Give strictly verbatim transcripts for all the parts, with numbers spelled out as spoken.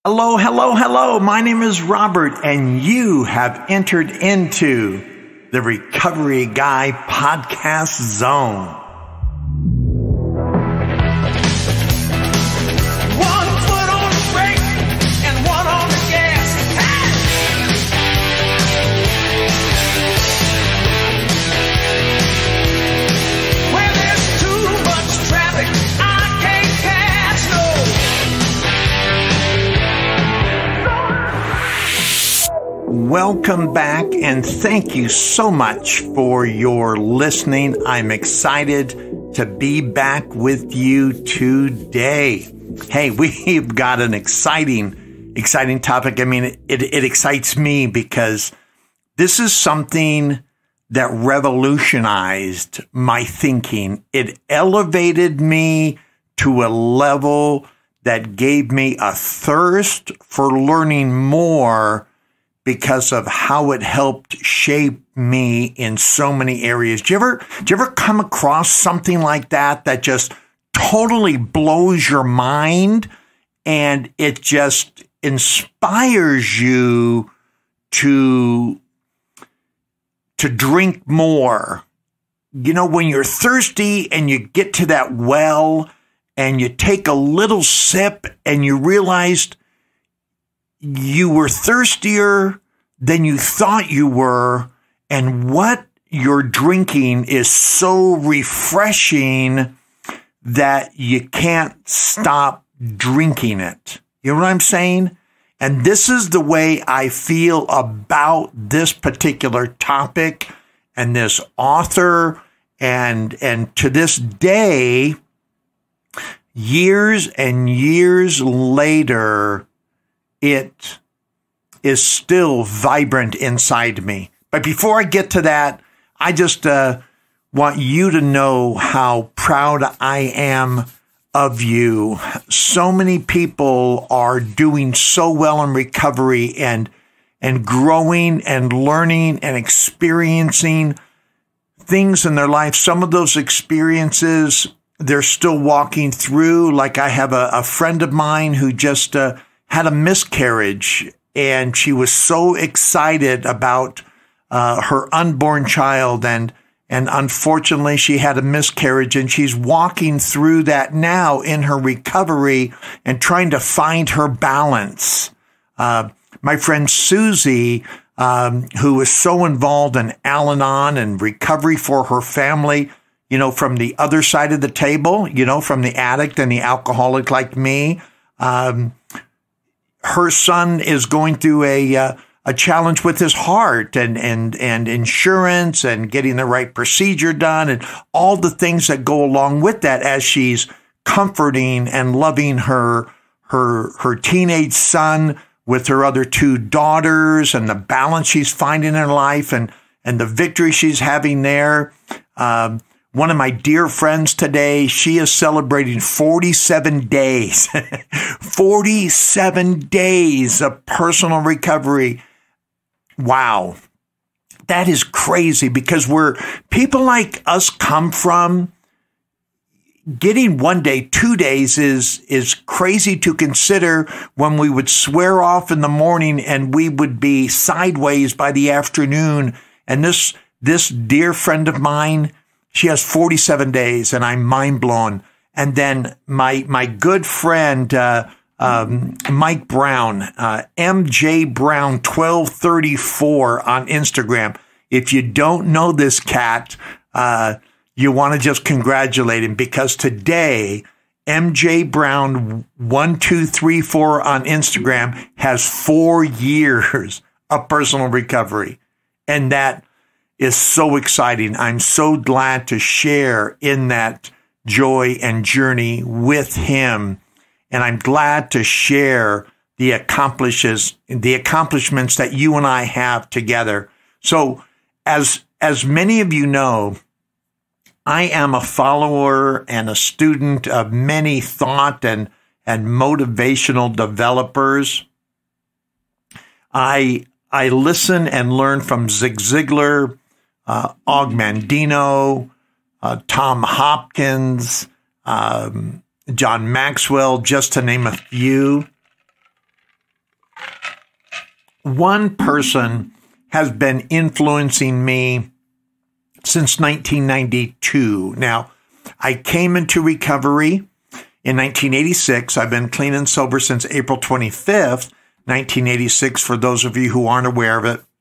Hello, hello, hello. My name is Robert, and you have entered into the Recovery Guy Podcast Zone. One foot on the brake and one on the gas. Where there's too much traffic, I can't pass, no. Welcome back, and thank you so much for your listening. I'm excited to be back with you today. Hey, we've got an exciting, exciting topic. I mean, it, it excites me because this is something that revolutionized my thinking. It elevated me to a level that gave me a thirst for learning more because of how it helped shape me in so many areas. Do you ever, do you ever come across something like that that just totally blows your mind and it just inspires you to, to drink more? You know, when you're thirsty and you get to that well and you take a little sip and you realized you were thirstier than you thought you were, and what you're drinking is so refreshing that you can't stop drinking it. You know what I'm saying? And this is the way I feel about this particular topic and this author. And, and to this day, years and years later, it is still vibrant inside me. But before I get to that, I just uh, want you to know how proud I am of you. So many people are doing so well in recovery and and growing and learning and experiencing things in their life. Some of those experiences they're still walking through. Like I have a, a friend of mine who just uh, had a miscarriage, and she was so excited about uh, her unborn child, and and unfortunately she had a miscarriage, and she's walking through that now in her recovery and trying to find her balance. Uh, my friend Susie, um, who is so involved in Al-Anon and recovery for her family, you know, from the other side of the table, you know, from the addict and the alcoholic like me, um, her son is going through a uh, a challenge with his heart and and and insurance and getting the right procedure done and all the things that go along with that as she's comforting and loving her her her teenage son with her other two daughters and the balance she's finding in life and and the victory she's having there. Um, One of my dear friends today, she is celebrating forty-seven days, forty-seven days of personal recovery. Wow. That is crazy because where people like us come from, getting one day, two days is, is crazy to consider when we would swear off in the morning and we would be sideways by the afternoon. And this, this dear friend of mine, she has forty-seven days, and I'm mind blown. And then my my good friend uh, um, Mike Brown, uh, M J Brown twelve thirty-four on Instagram. If you don't know this cat, uh, you want to just congratulate him because today M J Brown one two three four on Instagram has four years of personal recovery, and that is so exciting. I'm so glad to share in that joy and journey with him. And I'm glad to share the accomplishes, the accomplishments that you and I have together. So as, as many of you know, I am a follower and a student of many thought and, and motivational developers. I, I listen and learn from Zig Ziglar, Uh, Og Mandino, uh, Tom Hopkins, um, John Maxwell, just to name a few. one person has been influencing me since nineteen ninety-two. Now, I came into recovery in nineteen eighty-six. I've been clean and sober since April twenty-fifth, nineteen eighty-six, for those of you who aren't aware of it.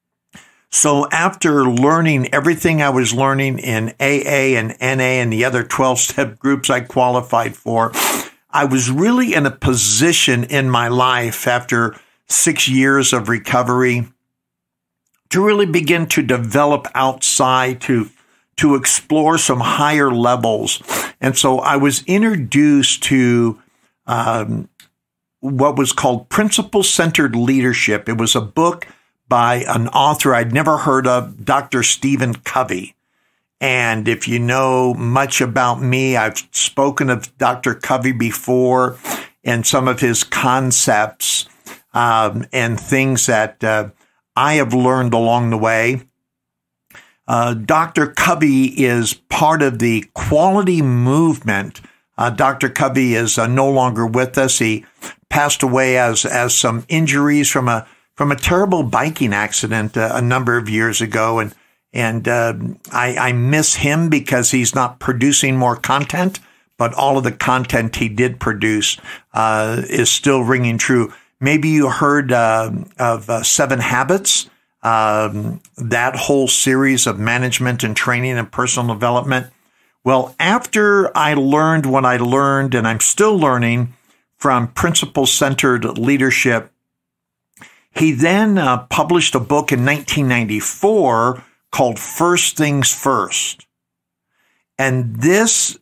So after learning everything I was learning in A A and N A and the other twelve-step groups I qualified for, I was really in a position in my life after six years of recovery to really begin to develop outside, to, to explore some higher levels. And so I was introduced to um, what was called Principle-Centered Leadership. It was a book by an author I'd never heard of, Doctor Stephen Covey. And if you know much about me, I've spoken of Doctor Covey before and some of his concepts um, and things that uh, I have learned along the way. Uh, Doctor Covey is part of the quality movement. Uh, Doctor Covey is uh, no longer with us. He passed away as as some injuries from a from a terrible biking accident uh, a number of years ago, and and uh, I, I miss him because he's not producing more content, but all of the content he did produce uh, is still ringing true. Maybe you heard uh, of uh, Seven Habits, um, that whole series of management and training and personal development. Well, after I learned what I learned, and I'm still learning from Principle-Centered Leadership, he then uh, published a book in nineteen ninety-four called First Things First. And this,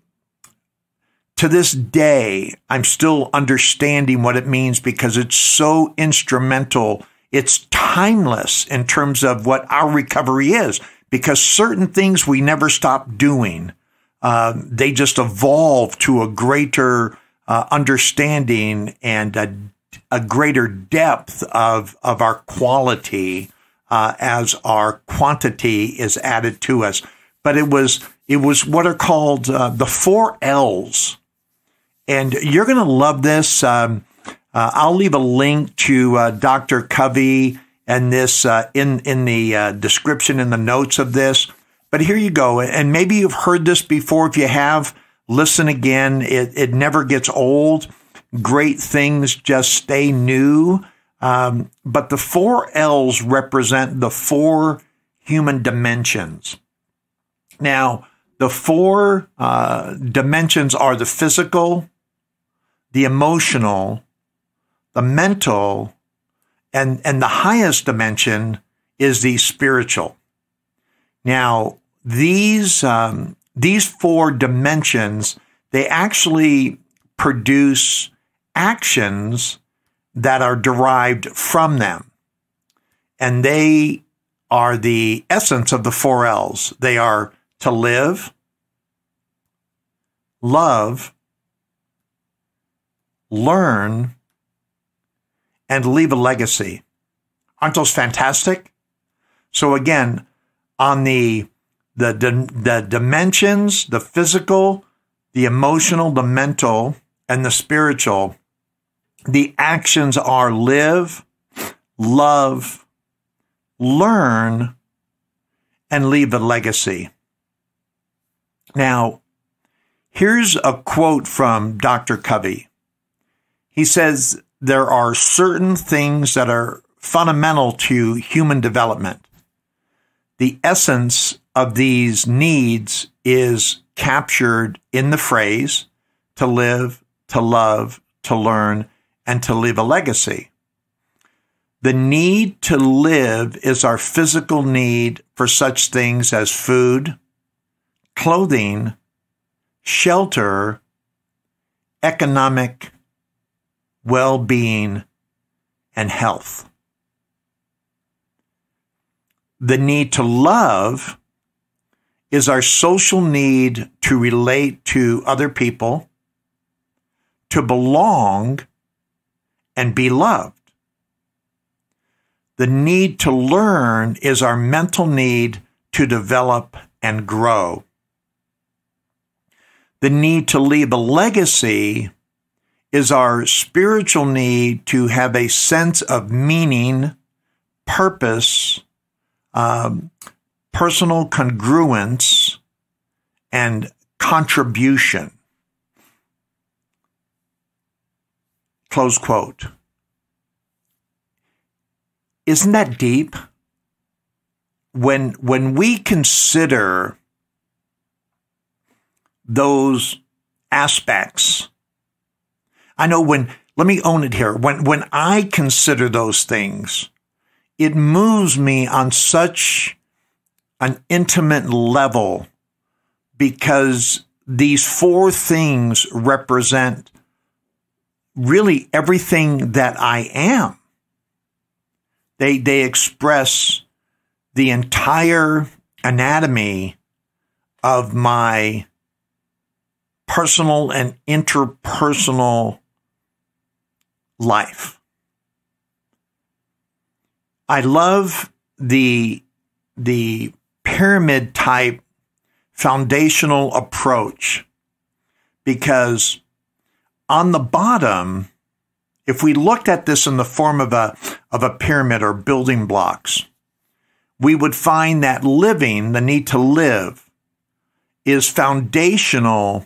to this day, I'm still understanding what it means because it's so instrumental. It's timeless in terms of what our recovery is, because certain things we never stop doing. Uh, they just evolve to a greater uh, understanding and a, a greater depth of, of our quality uh, as our quantity is added to us. But it was it was what are called uh, the four L's. And you're going to love this. Um, uh, I'll leave a link to uh, Doctor Covey and this uh, in, in the uh, description, in the notes of this. But here you go. And maybe you've heard this before. If you have, listen again. It, it never gets old. Great things just stay new. Um, but the four L's represent the four human dimensions. Now, the four uh, dimensions are the physical, the emotional, the mental, and, and the highest dimension is the spiritual. Now, these um, these four dimensions, they actually produce actions that are derived from them. And they are the essence of the four L's. They are to live, love, learn, and leave a legacy. Aren't those fantastic? So again, on the the, the, the dimensions, the physical, the emotional, the mental, and the spiritual, the actions are live, love, learn, and leave a legacy. Now, here's a quote from Doctor Covey. He says, there are certain things that are fundamental to human development. The essence of these needs is captured in the phrase, to live, to love, to learn, and to leave a legacy. The need to live is our physical need for such things as food, clothing, shelter, economic well-being, and health. The need to love is our social need to relate to other people, to belong, and be loved. The need to learn is our mental need to develop and grow. The need to leave a legacy is our spiritual need to have a sense of meaning, purpose, um, personal congruence, and contribution. Close quote. Isn't that deep? When, when we consider those aspects, I know when, let me own it here. When, when I consider those things, it moves me on such an intimate level because these four things represent really everything that I am. They, they express the entire anatomy of my personal and interpersonal life. I love the, the pyramid type foundational approach because on the bottom, if we looked at this in the form of a, of a pyramid or building blocks, we would find that living, the need to live, is foundational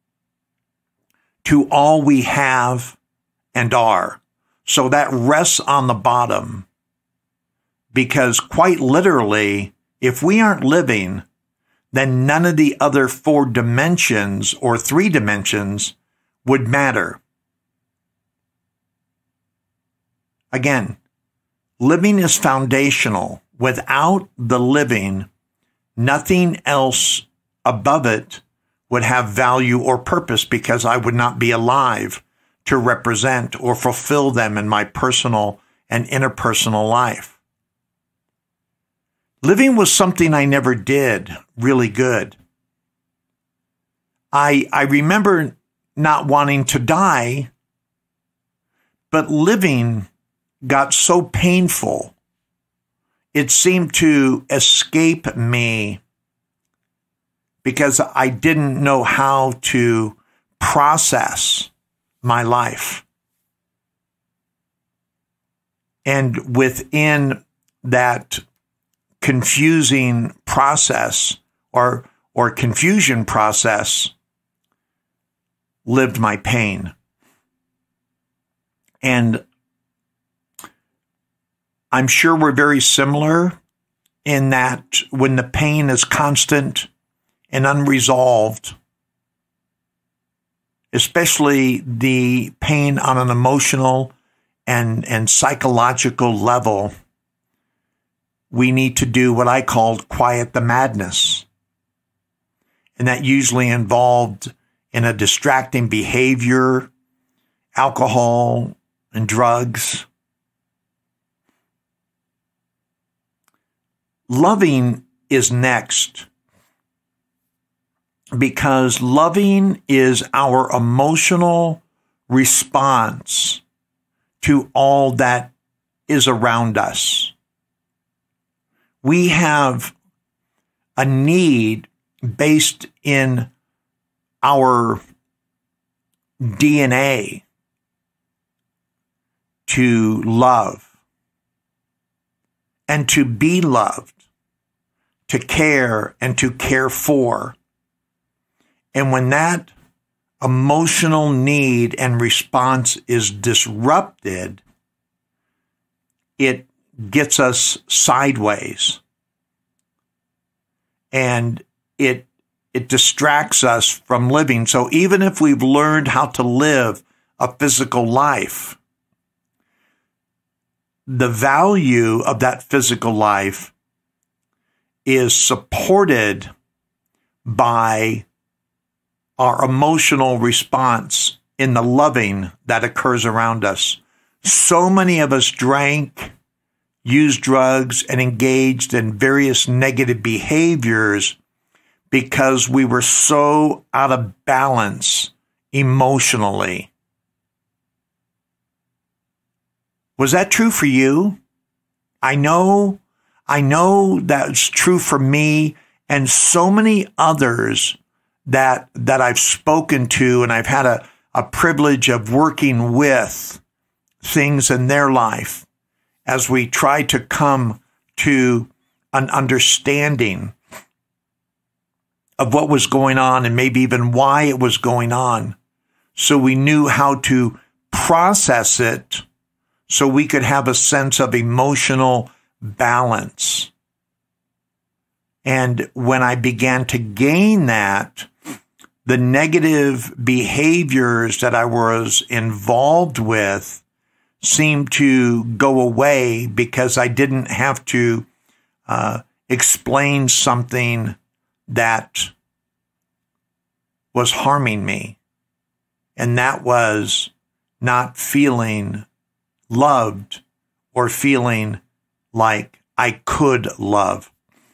to all we have and are. So that rests on the bottom because quite literally, if we aren't living, then none of the other four dimensions or three dimensions would matter. Again, living is foundational. Without the living, nothing else above it would have value or purpose because I would not be alive to represent or fulfill them in my personal and interpersonal life. Living was something I never did really good. I, I remember not wanting to die, but living got so painful. It seemed to escape me because I didn't know how to process my life. And within that confusing process or, or confusion process lived my pain. And I'm sure we're very similar in that when the pain is constant and unresolved, especially the pain on an emotional and, and psychological level, we need to do what I called quiet the madness. And that usually involved in a distracting behavior, alcohol, and drugs. Loving is next because loving is our emotional response to all that is around us. We have a need based in our D N A to love and to be loved, to care and to care for. And when that emotional need and response is disrupted, it gets us sideways. And it it distracts us from living. So even if we've learned how to live a physical life, the value of that physical life is supported by our emotional response in the loving that occurs around us. So many of us drank, used drugs, and engaged in various negative behaviors because we were so out of balance emotionally. Was that true for you? I know, I know that's true for me and so many others that, that I've spoken to and I've had a, a privilege of working with things in their life. as we try to come to an understanding of what was going on and maybe even why it was going on, so we knew how to process it so we could have a sense of emotional balance. And when I began to gain that, the negative behaviors that I was involved with seemed to go away because I didn't have to uh, explain something that was harming me. And that was not feeling loved or feeling like I could love.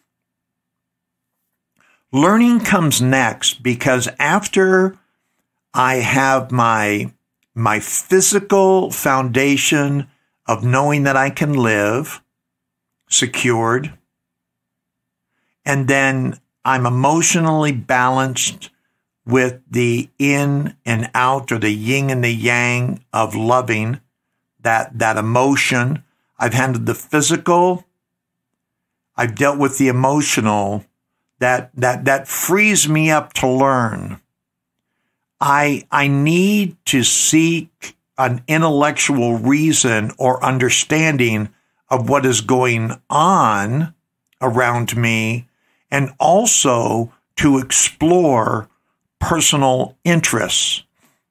Learning comes next, because after I have my, my physical foundation of knowing that I can live secured, and then I'm emotionally balanced with the in and out, or the yin and the yang of loving, that, that emotion. I've handled the physical. I've dealt with the emotional. That, that, that frees me up to learn. I, I need to seek an intellectual reason or understanding of what is going on around me, and also to explore personal interests.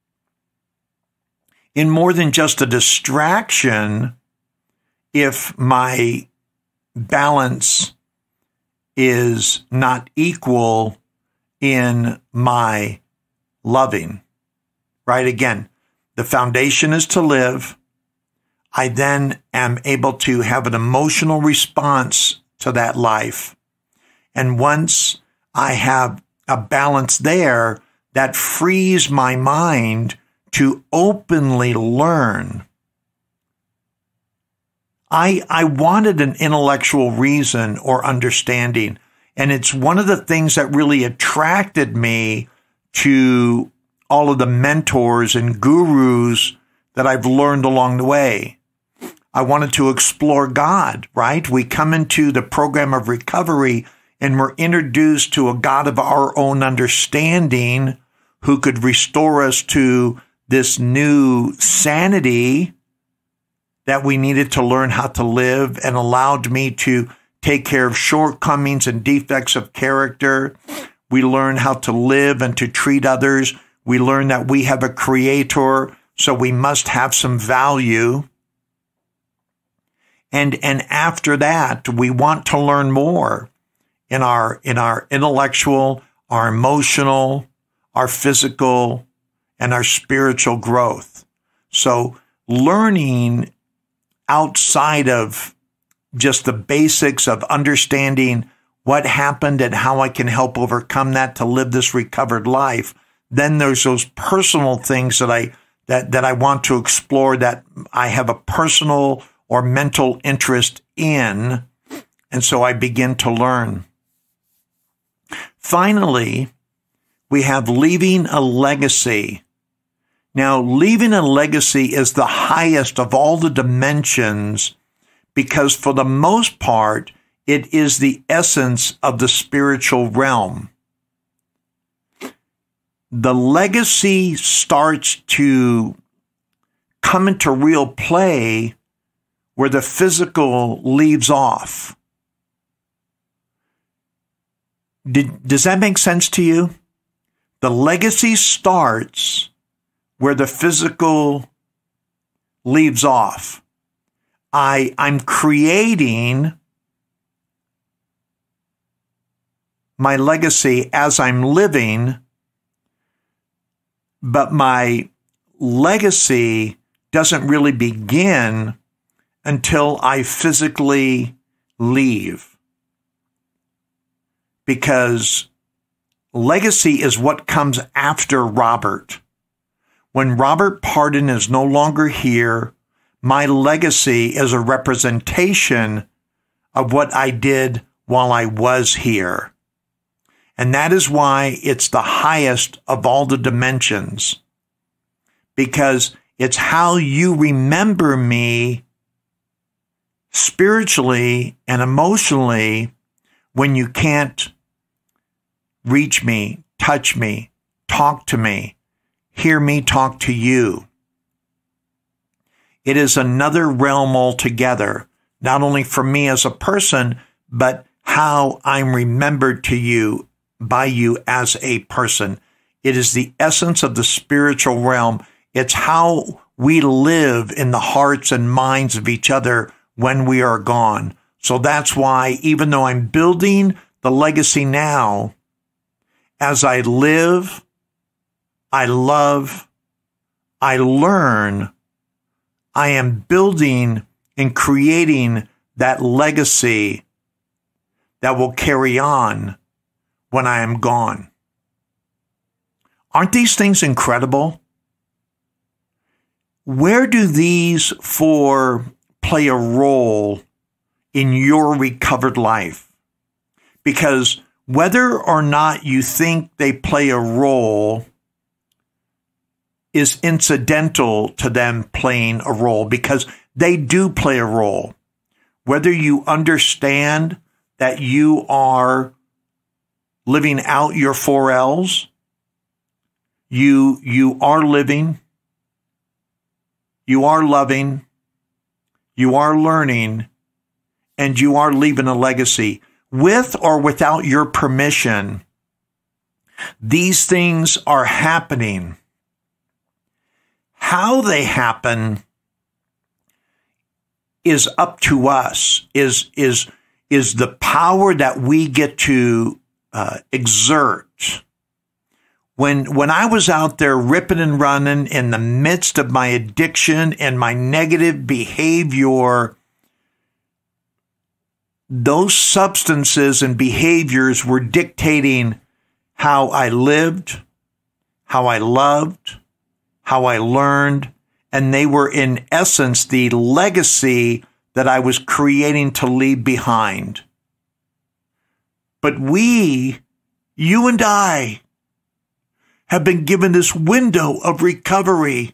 In more than just a distraction, if my balance is not equal in my loving, right? Again, the foundation is to live. I then am able to have an emotional response to that life. And once I have a balance there, that frees my mind to openly learn. I, I wanted an intellectual reason or understanding. And it's one of the things that really attracted me to all of the mentors and gurus that I've learned along the way. I wanted to explore God, right? We come into the program of recovery and we're introduced to a God of our own understanding who could restore us to this new sanity that we needed to learn how to live, and allowed me to take care of shortcomings and defects of character. We learn how to live and to treat others. We learn that we have a creator, so we must have some value. And, and after that, we want to learn more in our, in our intellectual, our emotional, our physical, and our spiritual growth. So learning outside of just the basics of understanding what happened and how I can help overcome that to live this recovered life, then there's those personal things that I that that I want to explore, that I have a personal or mental interest in, and so I begin to learn. Finally, we have leaving a legacy. Now, leaving a legacy is the highest of all the dimensions, because for the most part, it is the essence of the spiritual realm. The legacy starts to come into real play where the physical leaves off. Did, does that make sense to you? The legacy starts where the physical leaves off. I, I'm creating my legacy as I'm living, but my legacy doesn't really begin until I physically leave. Because legacy is what comes after Robert. When Robert Pardon is no longer here, my legacy is a representation of what I did while I was here. And that is why it's the highest of all the dimensions, because it's how you remember me spiritually and emotionally when you can't reach me, touch me, talk to me, hear me talk to you. It is another realm altogether, not only for me as a person, but how I'm remembered to you, by you as a person. It is the essence of the spiritual realm. It's how we live in the hearts and minds of each other when we are gone. So that's why, even though I'm building the legacy now, as I live, I love, I learn, I am building and creating that legacy that will carry on when I am gone. Aren't these things incredible? Where do these four play a role in your recovered life? Because whether or not you think they play a role is incidental to them playing a role, because they do play a role. Whether you understand that you are living out your four L's, you, you are living, you are loving, you are learning, and you are leaving a legacy. With or without your permission, these things are happening. How they happen is up to us, is, is, is the power that we get to uh, exert. When, when I was out there ripping and running in the midst of my addiction and my negative behavior, those substances and behaviors were dictating how I lived, how I loved, how I learned, and they were in essence the legacy that I was creating to leave behind. But we, you and I, have been given this window of recovery.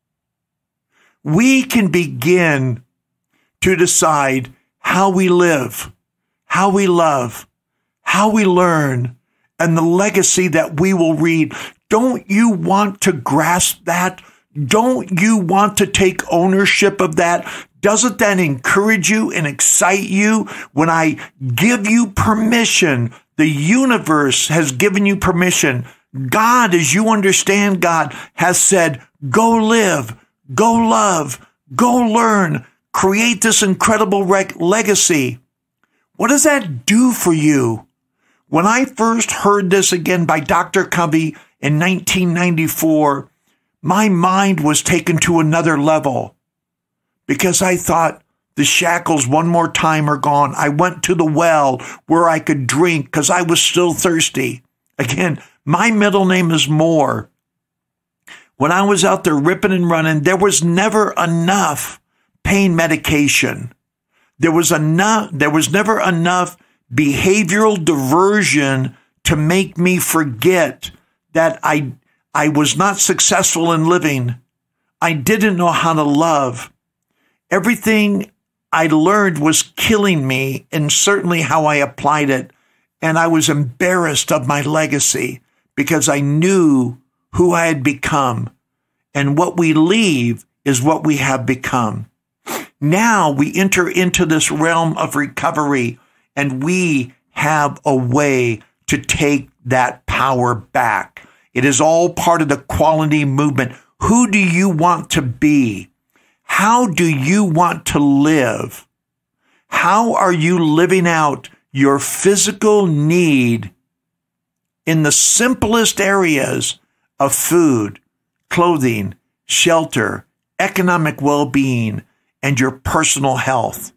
We can begin to decide how we live, how we love, how we learn, and the legacy that we will read. Don't you want to grasp that? Don't you want to take ownership of that? Doesn't that encourage you and excite you when I give you permission? The universe has given you permission. God, as you understand God, has said, go live, go love, go learn, create this incredible rec- legacy. What does that do for you? When I first heard this again by Doctor Covey in nineteen ninety-four, my mind was taken to another level because I thought the shackles one more time are gone. I went to the well where I could drink because I was still thirsty. Again, my middle name is Moore. When I was out there ripping and running, there was never enough pain medication. There was enough, there was never enough behavioral diversion to make me forget that I, I was not successful in living. I didn't know how to love. Everything I learned was killing me, and certainly how I applied it. And I was embarrassed of my legacy because I knew who I had become. And what we leave is what we have become. Now we enter into this realm of recovery, and we have a way to take that power back. It is all part of the quality movement. Who do you want to be? How do you want to live? How are you living out your physical need in the simplest areas of food, clothing, shelter, economic well-being, and your personal health?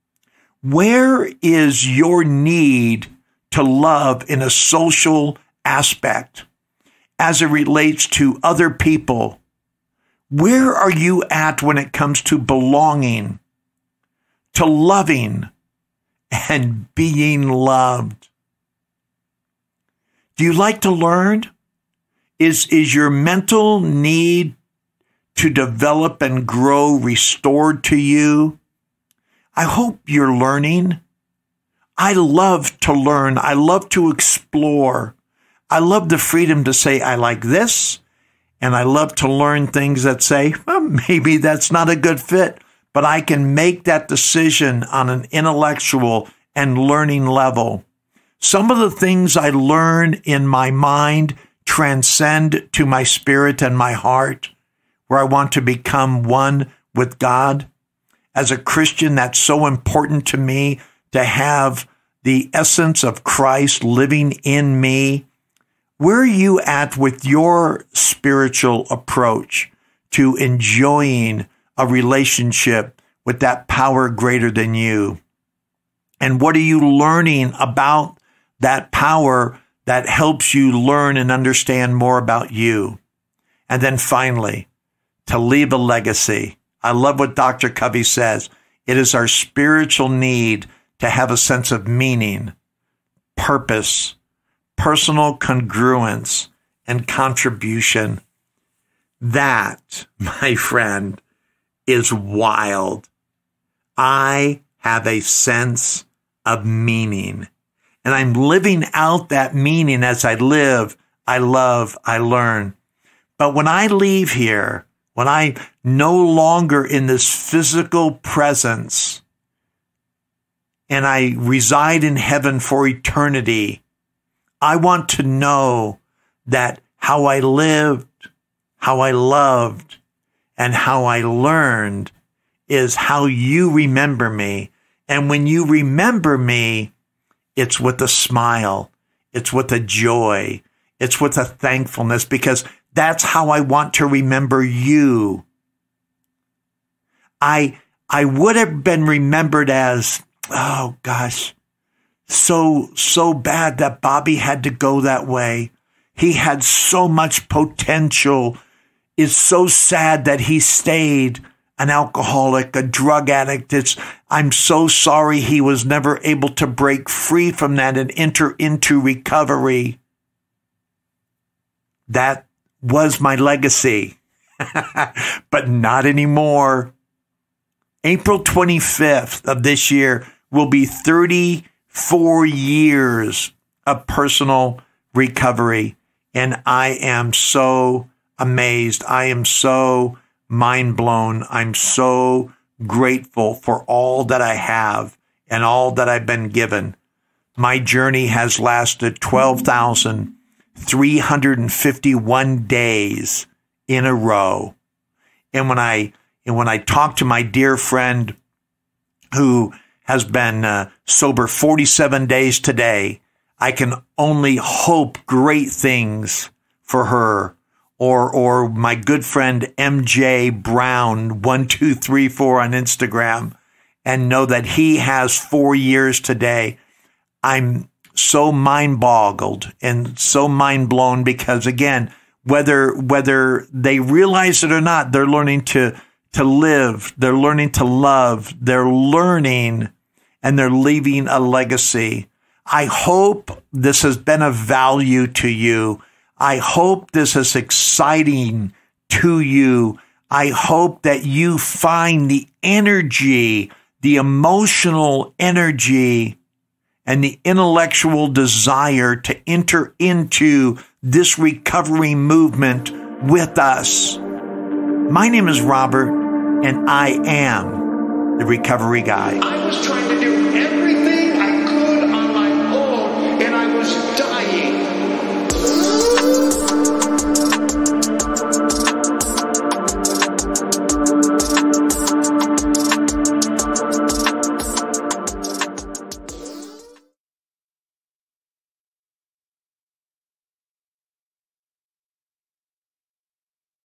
Where is your need to love in a social aspect as it relates to other people? Where are you at when it comes to belonging, to loving, and being loved? Do you like to learn? Is, is your mental need to develop and grow restored to you? I hope you're learning. I love to learn. I love to explore. I love the freedom to say, I like this. And I love to learn things that say, well, maybe that's not a good fit, but I can make that decision on an intellectual and learning level. Some of the things I learn in my mind transcend to my spirit and my heart, where I want to become one with God. As a Christian, that's so important to me to have the essence of Christ living in me. Where are you at with your spiritual approach to enjoying a relationship with that power greater than you? And what are you learning about that power that helps you learn and understand more about you? And then finally, to leave a legacy. I love what Doctor Covey says. It is our spiritual need to have a sense of meaning, purpose, personal congruence, and contribution. That, my friend, is wild. I have a sense of meaning, and I'm living out that meaning as I live, I love, I learn. But when I leave here, when I'm no longer in this physical presence, and I reside in heaven for eternity, I want to know that how I lived, how I loved, and how I learned is how you remember me. And when you remember me, it's with a smile, it's with a joy, it's with a thankfulness, because that's how I want to remember you. I, I would have been remembered as, oh gosh, so, so bad that Bobby had to go that way. He had so much potential. It's so sad that he stayed an alcoholic, a drug addict. It's, I'm so sorry he was never able to break free from that and enter into recovery. That was my legacy, but not anymore. April twenty-fifth of this year will be thirty-four years of personal recovery. And I am so amazed. I am so mind blown. I'm so grateful for all that I have and all that I've been given. My journey has lasted twelve thousand three hundred fifty-one days in a row. And when I, and when I talk to my dear friend who has been uh, sober forty-seven days today, I can only hope great things for her. Or, or my good friend M J Brown, one two three four on Instagram, and know that he has four years today. I'm so mind boggled and so mind blown because, again, whether, whether they realize it or not, they're learning to, to live. They're learning to love. They're learning and they're leaving a legacy. I hope this has been of value to you. I hope this is exciting to you. I hope that you find the energy, the emotional energy, and the intellectual desire to enter into this recovery movement with us. My name is Robert, and I am the Recovery Guy. I was trying